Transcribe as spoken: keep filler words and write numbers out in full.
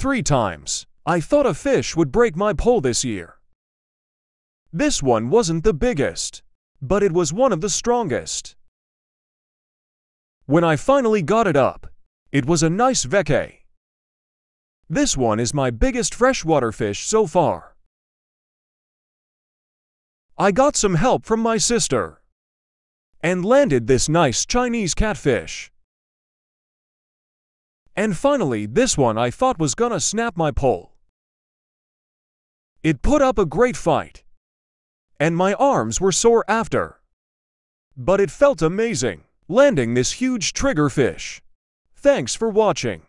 three times. I thought a fish would break my pole this year. This one wasn't the biggest, but it was one of the strongest. When I finally got it up, it was a nice vecay. This one is my biggest freshwater fish so far. I got some help from my sister and landed this nice Chinese catfish. And finally, this one I thought was gonna snap my pole. It put up a great fight, and my arms were sore after. But it felt amazing, landing this huge trigger fish. Thanks for watching.